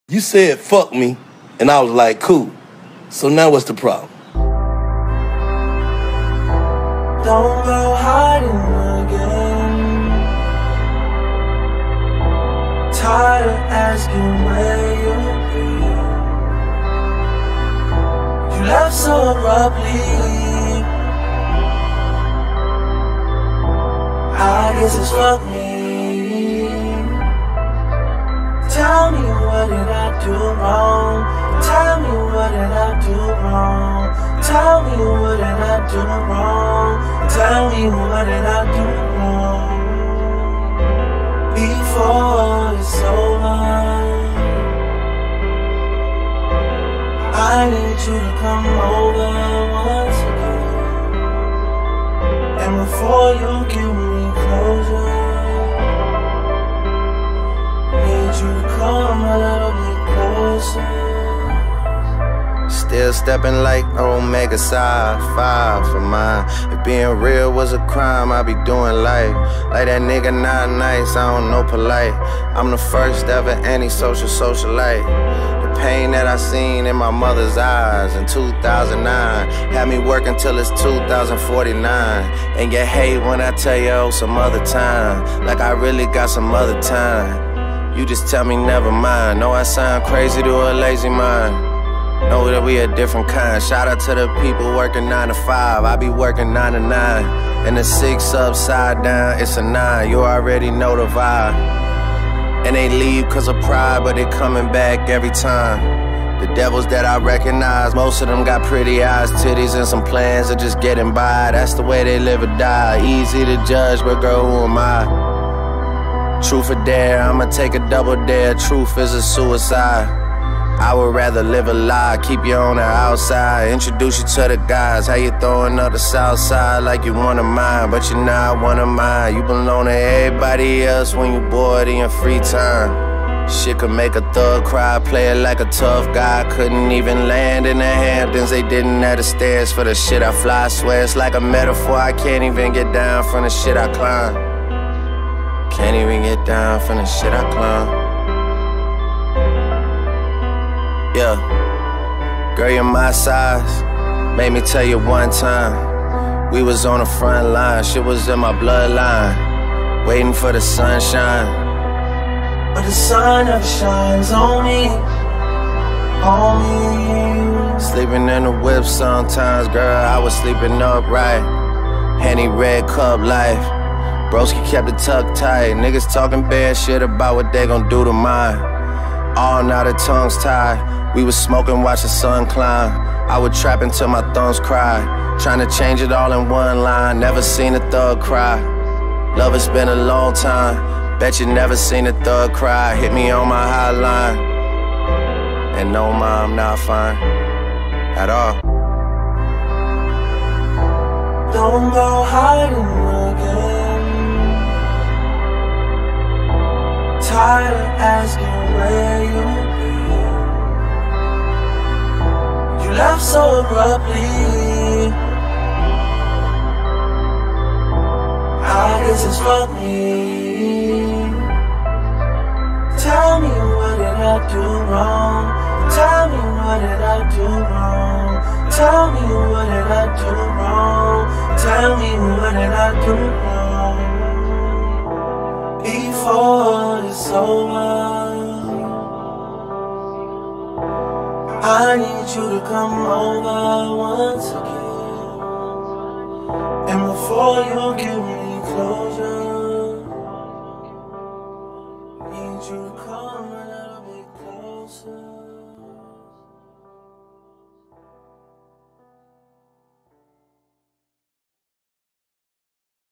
You said fuck me, and I was like, cool. So now what's the problem? Don't go hiding again. Tired of asking where you've been. You left so abruptly. I guess it's fuck me. Tell me what did I do wrong? Tell me what did I do wrong? Tell me what did I do wrong? Tell me what did I do wrong? Before it's over, I need you to come over once again. And before you give me closure, need you to come a little bit closer. Still stepping like Omega Psi 5 for mine. If being real was a crime, I'd be doing life. Like that nigga not nice, I don't know polite. I'm the first ever antisocial socialite. The pain that I seen in my mother's eyes in 2009 had me working till it's 2049. And you hate when I tell you oh some other time, like I really got some other time. You just tell me never mind. Know I sound crazy to a lazy mind. Know that we a different kind. Shout out to the people working 9 to 5. I be working 9 to 9. And the 6 upside down, it's a 9. You already know the vibe. And they leave cause of pride, but they coming back every time. The devils that I recognize, most of them got pretty eyes, titties, and some plans of just getting by. That's the way they live or die. Easy to judge, but girl, who am I? Truth or dare, I'ma take a double dare. Truth is a suicide. I would rather live a lie, keep you on the outside, introduce you to the guys. How you throwing up the south side like you one of mine, but you're not one of mine. You belong to everybody else when you bored in your free time. Shit could make a thug cry, play it like a tough guy. Couldn't even land in the Hamptons, they didn't have the stairs for the shit I fly. I swear it's like a metaphor, I can't even get down from the shit I climb. Can't even get down from the shit I climb. Yeah, girl, you're my size. Made me tell you one time, we was on the front line. Shit was in my bloodline, waiting for the sunshine. But the sun never shines on me, on me. Sleeping in the whip sometimes, girl, I was sleeping upright. Henny red cup life, broski kept it tucked tight. Niggas talking bad shit about what they gon' do to mine. All now the tongues tied. We was smoking, watch the sun climb. I would trap until my thumbs cry. Trying to change it all in one line. Never seen a thug cry. Love, it's been a long time. Bet you never seen a thug cry. Hit me on my hotline. And no, ma, I'm not fine at all. Don't go hiding again. Tired of asking where you've been. You left so abruptly. I guess it's fuck me. Tell me what did I do wrong? Tell me what did I do wrong? Tell me what did I do wrong? Tell me what did I do wrong? Before it's over, I need you to come over once again. And before you give me closure, need you to come a little bit closer.